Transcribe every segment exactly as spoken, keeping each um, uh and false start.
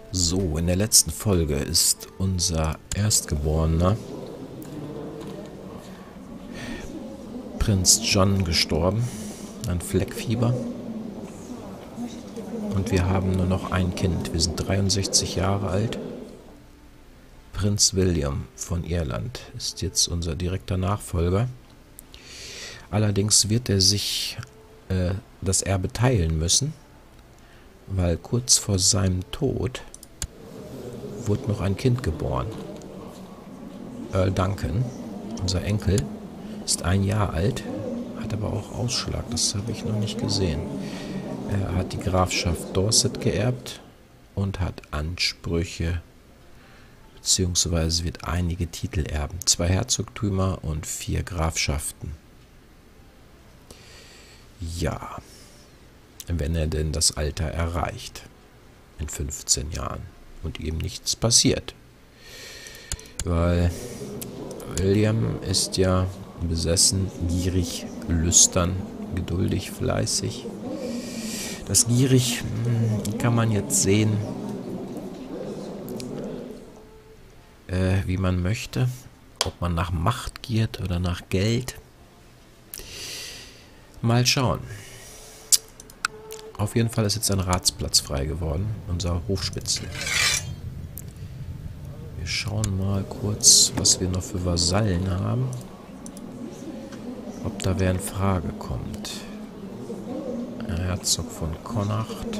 So, in der letzten Folge ist unser Erstgeborener Prinz John gestorben an Fleckfieber. Und wir haben nur noch ein Kind. Wir sind dreiundsechzig Jahre alt. Prinz William von Irland ist jetzt unser direkter Nachfolger. Allerdings wird er sich äh, das Erbe teilen müssen, weil kurz vor seinem Tod wurde noch ein Kind geboren. Earl Duncan, unser Enkel, ist ein Jahr alt, hat aber auch Ausschlag, das habe ich noch nicht gesehen. Er hat die Grafschaft Dorset geerbt und hat Ansprüche, beziehungsweise wird einige Titel erben. Zwei Herzogtümer und vier Grafschaften. Ja, wenn er denn das Alter erreicht, in fünfzehn Jahren, und ihm nichts passiert. Weil William ist ja besessen, gierig, lüstern, geduldig, fleißig. Das gierig kann man jetzt sehen, äh, wie man möchte. Ob man nach Macht giert oder nach Geld. Mal schauen. Auf jeden Fall ist jetzt ein Ratsplatz frei geworden, unser Hofspitzel. Wir schauen mal kurz, was wir noch für Vasallen haben. Ob da wer in Frage kommt. Der Herzog von Connacht.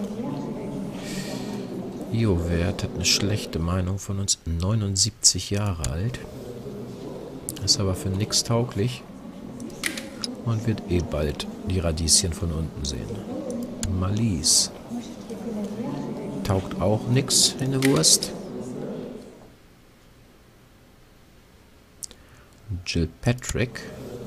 Iowert hat eine schlechte Meinung von uns. neunundsiebzig Jahre alt. Ist aber für nix tauglich. Und wird eh bald die Radieschen von unten sehen. Malice. Taugt auch nix in der Wurst. Gilpatrick.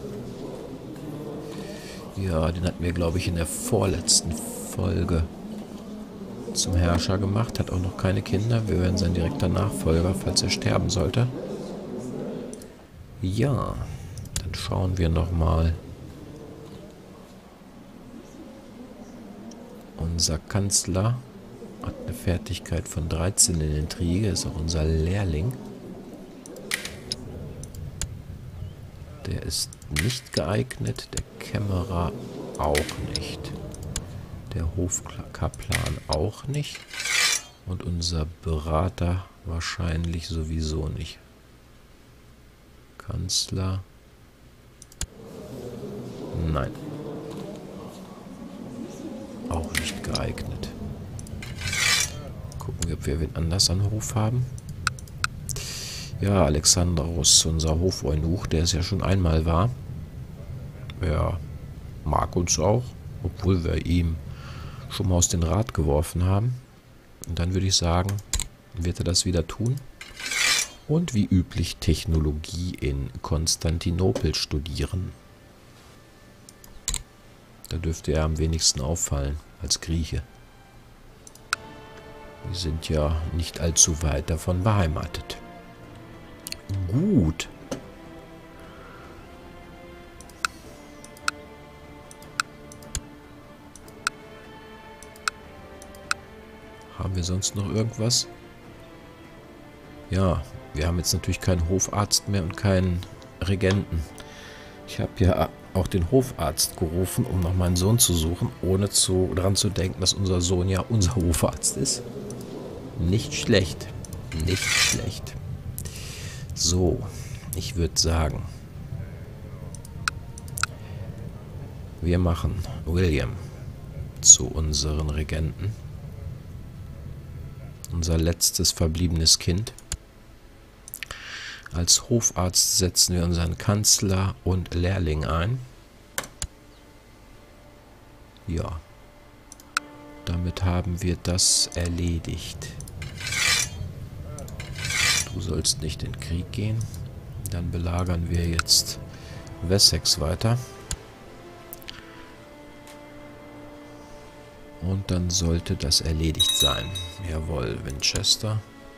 Ja, den hatten wir, glaube ich, in der vorletzten Folge zum Herrscher gemacht. Hat auch noch keine Kinder. Wir werden sein direkter Nachfolger, falls er sterben sollte. Ja, dann schauen wir nochmal. Unser Kanzler hat eine Fertigkeit von dreizehn in Intrige, ist auch unser Lehrling. Der ist nicht geeignet, der Kämmerer auch nicht. Der Hofkaplan auch nicht. Und unser Berater wahrscheinlich sowieso nicht. Kanzler. Nein. Auch nicht geeignet. Gucken wir, ob wir wen anders an Hof haben. Ja, Alexandros, unser Hofeunuch, der es ja schon einmal war. Er mag uns auch, obwohl wir ihm schon mal aus dem Rat geworfen haben. Und dann würde ich sagen, wird er das wieder tun. Und wie üblich Technologie in Konstantinopel studieren. Da dürfte er am wenigsten auffallen als Grieche. Wir sind ja nicht allzu weit davon beheimatet. Gut. Haben wir sonst noch irgendwas? Ja, wir haben jetzt natürlich keinen Hofarzt mehr und keinen Regenten. Ich habe ja auch den Hofarzt gerufen, um noch meinen Sohn zu suchen, ohne zu, daran zu denken, dass unser Sohn ja unser Hofarzt ist. Nicht schlecht. Nicht schlecht. So, ich würde sagen, wir machen William zu unseren Regenten. Unser letztes verbliebenes Kind. Als Hofarzt setzen wir unseren Kanzler und Lehrling ein. Ja, damit haben wir das erledigt. Du sollst nicht in den Krieg gehen. Dann belagern wir jetzt Wessex weiter. Und dann sollte das erledigt sein. Jawohl, Winchester.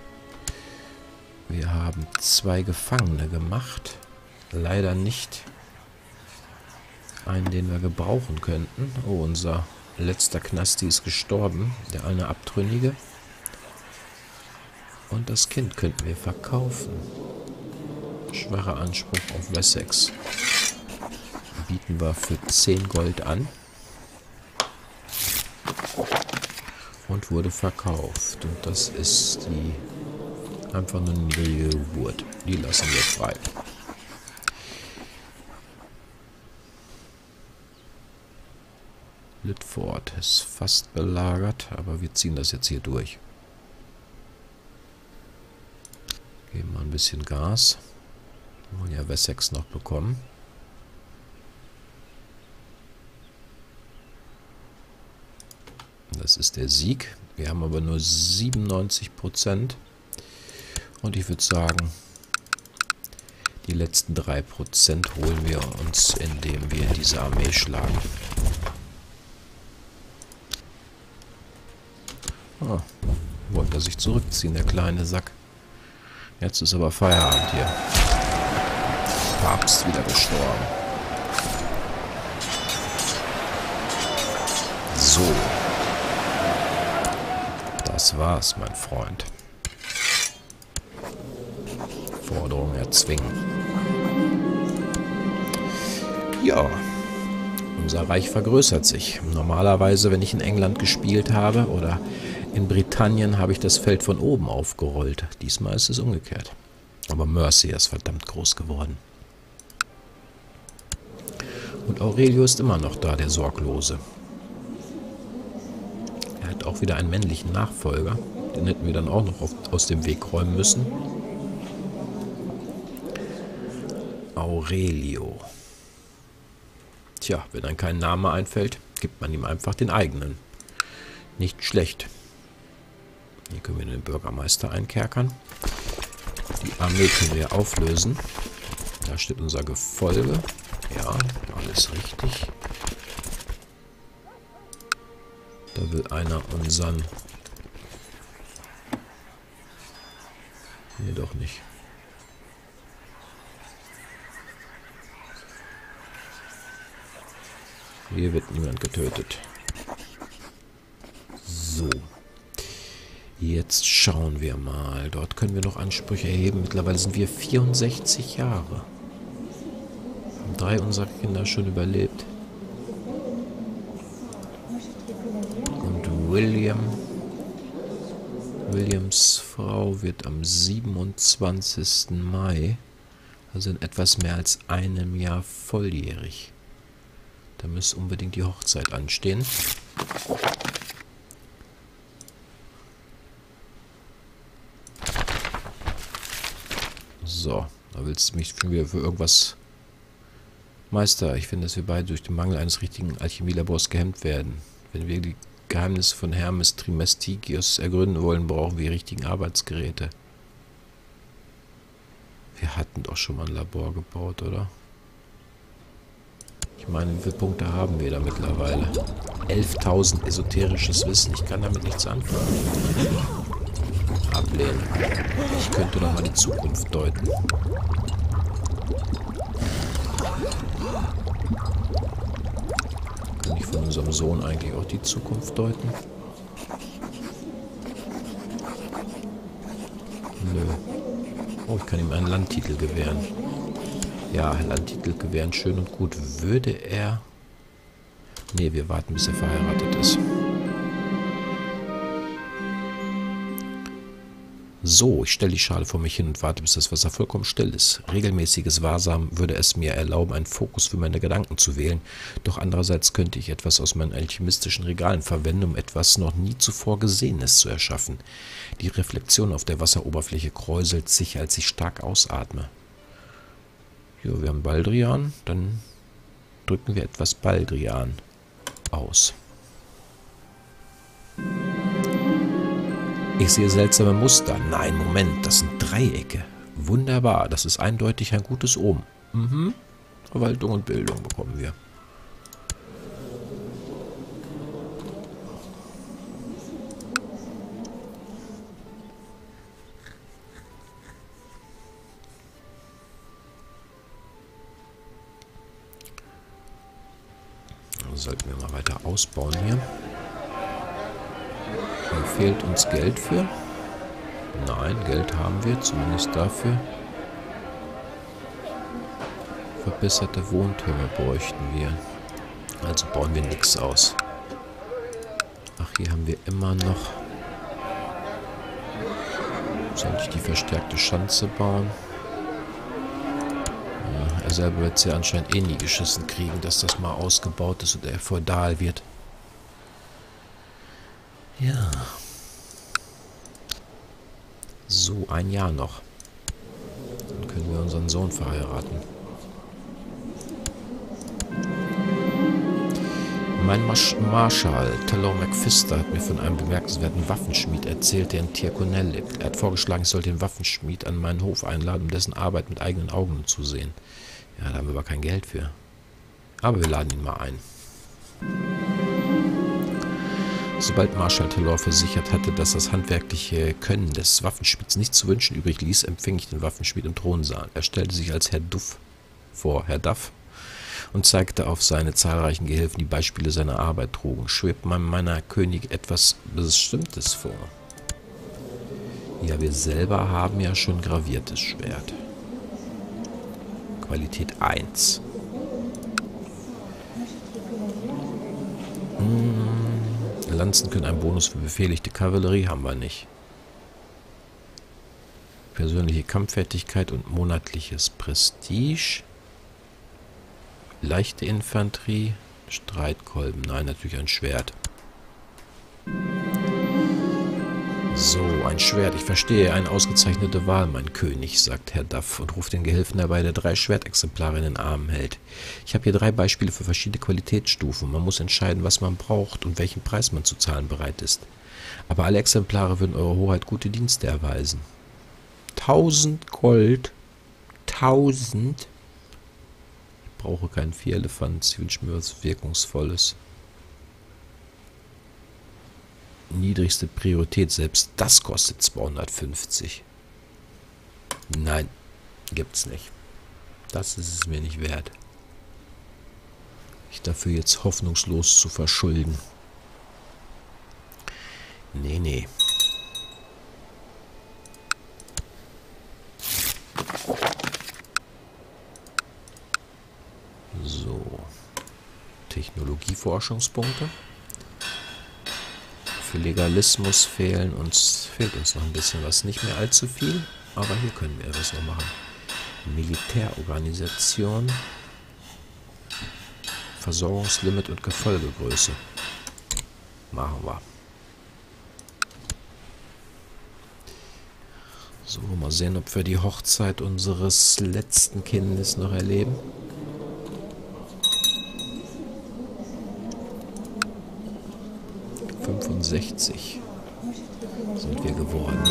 Wir haben zwei Gefangene gemacht. Leider nicht einen, den wir gebrauchen könnten. Oh, unser letzter Knasti ist gestorben. Der eine Abtrünnige. Und das Kind könnten wir verkaufen. Schwacher Anspruch auf Wessex. Bieten wir für zehn Gold an. Und wurde verkauft. Und das ist die einfach eine niedrige Geburt. Die lassen wir frei. Litford ist fast belagert, aber wir ziehen das jetzt hier durch. Geben mal ein bisschen Gas. Wollen ja Wessex noch bekommen. Das ist der Sieg. Wir haben aber nur siebenundneunzig Prozent. Und ich würde sagen, die letzten drei Prozent holen wir uns, indem wir diese Armee schlagen. Oh, wollte er sich zurückziehen, der kleine Sack. Jetzt ist aber Feierabend hier. Papst wieder gestorben. So. Das war's, mein Freund. Forderung erzwingen. Ja. Unser Reich vergrößert sich. Normalerweise, wenn ich in England gespielt habe oder in Britannien, habe ich das Feld von oben aufgerollt. Diesmal ist es umgekehrt. Aber Mercia ist verdammt groß geworden. Und Aurelio ist immer noch da, der Sorglose. Er hat auch wieder einen männlichen Nachfolger. Den hätten wir dann auch noch auf, aus dem Weg räumen müssen. Aurelio. Tja, wenn einem kein Name einfällt, gibt man ihm einfach den eigenen. Nicht schlecht. Hier können wir den Bürgermeister einkerkern. Die Armee können wir auflösen. Da steht unser Gefolge. Ja, alles richtig. Da will einer unseren... Nee, doch nicht. Hier wird niemand getötet. So. Jetzt schauen wir mal. Dort können wir noch Ansprüche erheben. Mittlerweile sind wir vierundsechzig Jahre. Haben drei unserer Kinder schon überlebt. Und William... Williams Frau wird am siebenundzwanzigsten Mai, also in etwas mehr als einem Jahr, volljährig. Da muss unbedingt die Hochzeit anstehen. So, da willst du mich schon wieder für irgendwas... Meister, ich finde, dass wir beide durch den Mangel eines richtigen Alchemielabors gehemmt werden. Wenn wir die Geheimnisse von Hermes Trismegistios ergründen wollen, brauchen wir die richtigen Arbeitsgeräte. Wir hatten doch schon mal ein Labor gebaut, oder? Ich meine, wie viele Punkte haben wir da mittlerweile? elftausend esoterisches Wissen. Ich kann damit nichts anfangen. Ablehnen. Ich könnte doch mal die Zukunft deuten. Kann ich von unserem Sohn eigentlich auch die Zukunft deuten? Nö. Oh, ich kann ihm einen Landtitel gewähren. Ja, Landtitel gewähren, schön und gut. Würde er... Nee, wir warten, bis er verheiratet ist. So, ich stelle die Schale vor mich hin und warte, bis das Wasser vollkommen still ist. Regelmäßiges Wahrsamen würde es mir erlauben, einen Fokus für meine Gedanken zu wählen. Doch andererseits könnte ich etwas aus meinen alchemistischen Regalen verwenden, um etwas noch nie zuvor Gesehenes zu erschaffen. Die Reflexion auf der Wasseroberfläche kräuselt sich, als ich stark ausatme. Ja, wir haben Baldrian, dann drücken wir etwas Baldrian aus. Ich sehe seltsame Muster. Nein, Moment, das sind Dreiecke. Wunderbar, das ist eindeutig ein gutes Omen. Mhm. Verwaltung und Bildung bekommen wir. Sollten wir mal weiter ausbauen hier. Hier fehlt uns Geld für. Nein, Geld haben wir, zumindest dafür. Verbesserte Wohntürme bräuchten wir. Also bauen wir nichts aus. Ach, hier haben wir immer noch... Soll ich die verstärkte Schanze bauen? Ja, er selber wird es ja anscheinend eh nie geschissen kriegen, dass das mal ausgebaut ist und er feudal wird. Ja. So, ein Jahr noch. Dann können wir unseren Sohn verheiraten. Mein Marsch Marschall, Talon McPhister, hat mir von einem bemerkenswerten Waffenschmied erzählt, der in Tyrconnell lebt. Er hat vorgeschlagen, ich soll den Waffenschmied an meinen Hof einladen, um dessen Arbeit mit eigenen Augen zu sehen. Ja, da haben wir aber kein Geld für. Aber wir laden ihn mal ein. Sobald Marschall Talon versichert hatte, dass das handwerkliche Können des Waffenschmieds nichts zu wünschen übrig ließ, empfing ich den Waffenschmied im Thronsaal. Er stellte sich als Herr Duff vor, Herr Duff, und zeigte auf seine zahlreichen Gehilfen, die Beispiele seiner Arbeit trugen. Schwebt man meiner König etwas Bestimmtes vor? Ja, wir selber haben ja schon graviertes Schwert. Qualität eins. Hm, Lanzen können einen Bonus für befehligte Kavallerie, haben wir nicht. Persönliche Kampffertigkeit und monatliches Prestige. Leichte Infanterie, Streitkolben, nein, natürlich ein Schwert. So, ein Schwert, ich verstehe, eine ausgezeichnete Wahl, mein König, sagt Herr Duff und ruft den Gehilfen herbei, der drei Schwertexemplare in den Armen hält. Ich habe hier drei Beispiele für verschiedene Qualitätsstufen. Man muss entscheiden, was man braucht und welchen Preis man zu zahlen bereit ist. Aber alle Exemplare würden Eure Hoheit gute Dienste erweisen. Tausend Gold? Tausend? Ich brauche keinen Vierelefant, ich wünsche mir was Wirkungsvolles. Niedrigste Priorität, selbst das kostet zweihundertfünfzig. Nein, gibt's nicht. Das ist es mir nicht wert. Ich dafür jetzt hoffnungslos zu verschulden. Nee, nee. So. Technologieforschungspunkte. Für Legalismus fehlen uns, fehlt uns noch ein bisschen was. Nicht mehr allzu viel, aber hier können wir etwas noch machen. Militärorganisation. Versorgungslimit und Gefolgegröße. Machen wir. So, mal sehen, ob wir die Hochzeit unseres letzten Kindes noch erleben. fünfundsechzig sind wir geworden.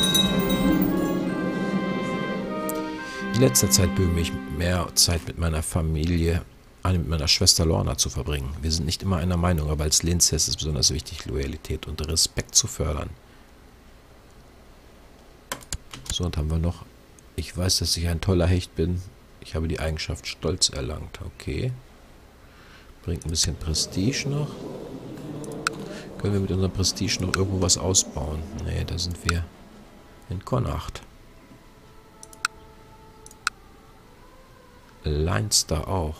In letzter Zeit bemühe ich mehr Zeit mit meiner Familie, mit meiner Schwester Lorna zu verbringen. Wir sind nicht immer einer Meinung, aber als Lehnsherr ist es besonders wichtig, Loyalität und Respekt zu fördern. So, und haben wir noch, ich weiß, dass ich ein toller Hecht bin. Ich habe die Eigenschaft Stolz erlangt. Okay. Bringt ein bisschen Prestige noch. Können wir mit unserem Prestige noch irgendwo was ausbauen? Nee, da sind wir in Connacht. Leinster auch.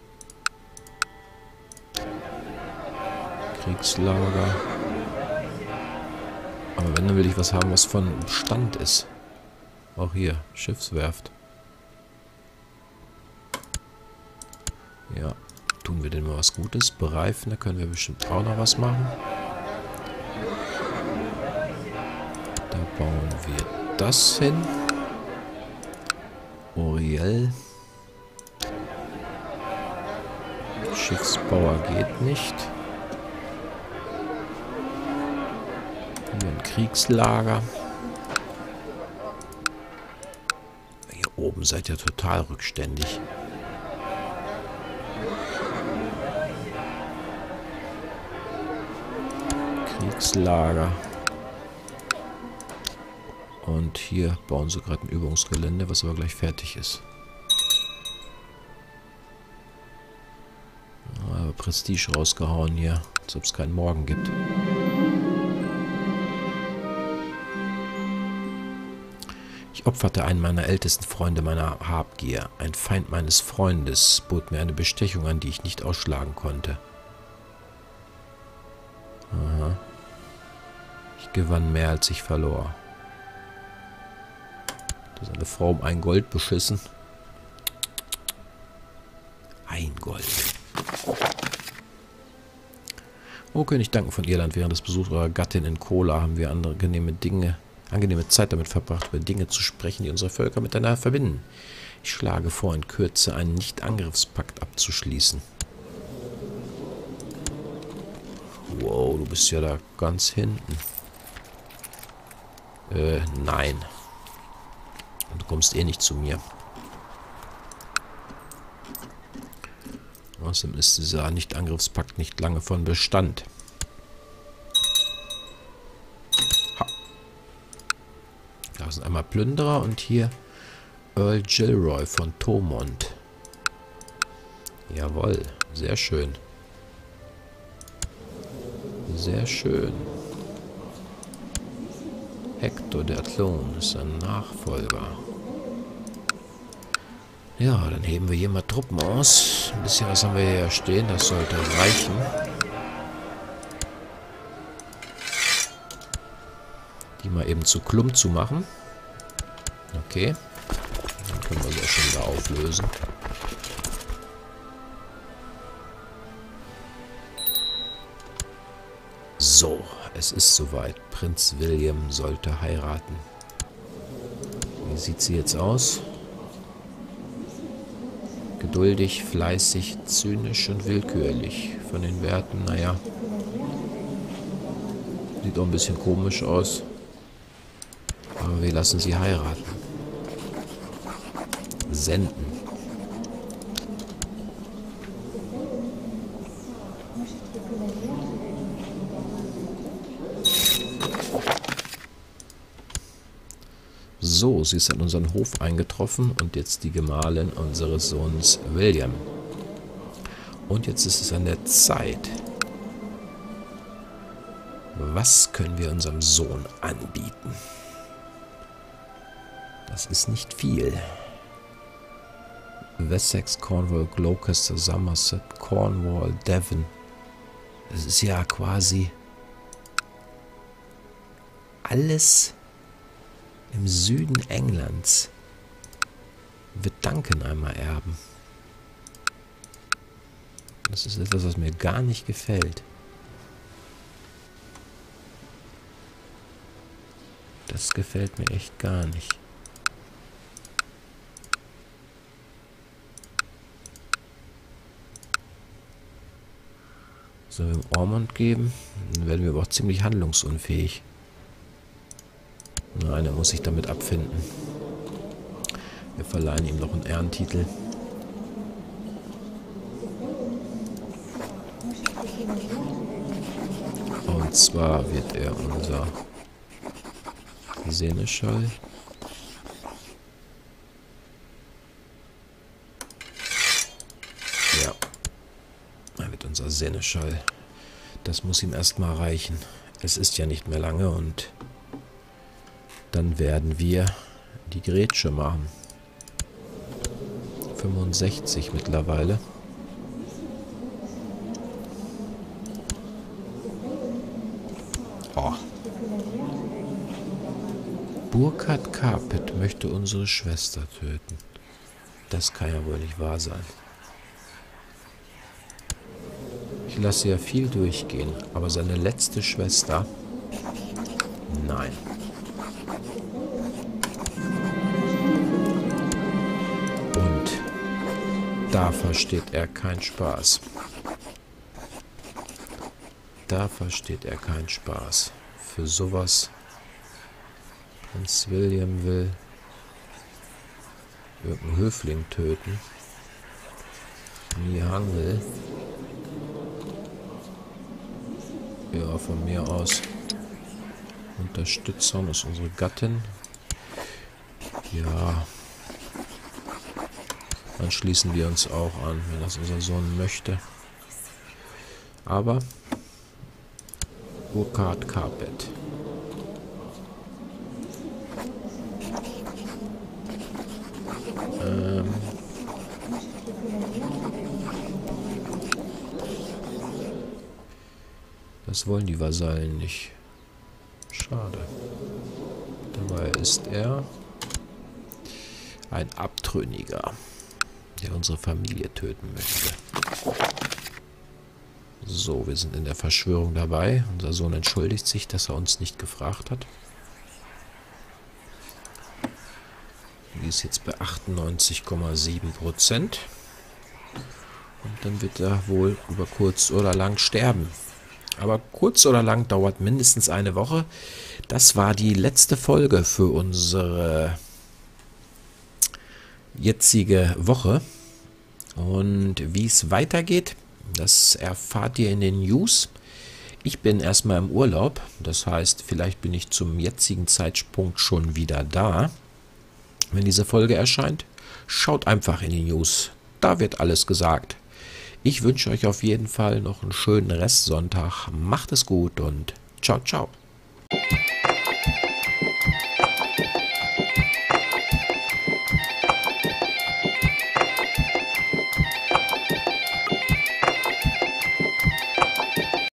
Kriegslager. Aber wenn, dann will ich was haben, was von Bestand ist. Auch hier, Schiffswerft. Ja, tun wir denn mal was Gutes. Bereifen, da können wir bestimmt auch noch was machen. Da bauen wir das hin. Oriel. Schiffsbauer geht nicht. Hier ein Kriegslager. Hier oben seid ihr total rückständig. Kriegslager. Und hier bauen sie gerade ein Übungsgelände, was aber gleich fertig ist. Aber Prestige rausgehauen hier, als ob es keinen Morgen gibt. Ich opferte einen meiner ältesten Freunde meiner Habgier. Ein Feind meines Freundes bot mir eine Bestechung an, die ich nicht ausschlagen konnte. Aha. Ich gewann mehr, als ich verlor. Das ist eine Frau um ein Gold beschissen. Ein Gold. O König, danken von Irland. Während des Besuchs eurer Gattin in Kola haben wir andere angenehme Dinge, angenehme Zeit damit verbracht, über Dinge zu sprechen, die unsere Völker miteinander verbinden. Ich schlage vor, in Kürze einen Nicht-Angriffspakt abzuschließen. Wow, du bist ja da ganz hinten. Äh, nein. Und du kommst eh nicht zu mir. Außerdem ist dieser Nicht-Angriffspakt nicht lange von Bestand. Ha. Da sind einmal Plünderer und hier Earl Gilroy von Thomond. Jawohl, sehr schön. Sehr schön. Hector der Klon ist ein Nachfolger. Ja, dann heben wir hier mal Truppen aus. Ein bisschen was haben wir hier stehen, das sollte reichen. Die mal eben zu Klump zu machen. Okay. Dann können wir sie auch schon wieder auflösen. So, es ist soweit. Prinz William sollte heiraten. Wie sieht sie jetzt aus? Geduldig, fleißig, zynisch und willkürlich. Von den Werten, naja. Sieht auch ein bisschen komisch aus. Aber wir lassen sie heiraten. Senden. So, sie ist an unseren Hof eingetroffen und jetzt die Gemahlin unseres Sohns William. Und jetzt ist es an der Zeit. Was können wir unserem Sohn anbieten? Das ist nicht viel. Wessex, Cornwall, Gloucester, Somerset, Cornwall, Devon. Das ist ja quasi alles im Süden Englands. Wird Duncan einmal erben. Das ist etwas, was mir gar nicht gefällt. Das gefällt mir echt gar nicht. Sollen wir ihm Ormond geben? Dann werden wir aber auch ziemlich handlungsunfähig. Nein, er muss sich damit abfinden. Wir verleihen ihm noch einen Ehrentitel. Und zwar wird er unser Seneschall. Ja. Er wird unser Seneschall. Das muss ihm erstmal reichen. Es ist ja nicht mehr lange und dann werden wir die Grätsche machen. fünfundsechzig mittlerweile. Oh. Burkhard Capet möchte unsere Schwester töten. Das kann ja wohl nicht wahr sein. Ich lasse ja viel durchgehen, aber seine letzte Schwester? Nein. Da versteht er keinen Spaß. Da versteht er keinen Spaß. Für sowas. Prinz William will irgendeinen Höfling töten. Nihangel. Ja, von mir aus. Unterstützung ist unsere Gattin. Ja. Dann schließen wir uns auch an, wenn das unser Sohn möchte. Aber Burkhard Capet. Das wollen die Vasallen nicht. Schade. Dabei ist er ein Abtrünniger, der unsere Familie töten möchte. So, wir sind in der Verschwörung dabei. Unser Sohn entschuldigt sich, dass er uns nicht gefragt hat. Die ist jetzt bei achtundneunzig Komma sieben Prozent. Und dann wird er wohl über kurz oder lang sterben. Aber kurz oder lang dauert mindestens eine Woche. Das war die letzte Folge für unsere jetzige Woche. Und wie es weitergeht, das erfahrt ihr in den News. Ich bin erstmal im Urlaub. Das heißt, vielleicht bin ich zum jetzigen Zeitpunkt schon wieder da. Wenn diese Folge erscheint, schaut einfach in die News. Da wird alles gesagt. Ich wünsche euch auf jeden Fall noch einen schönen Restsonntag. Macht es gut und ciao, ciao.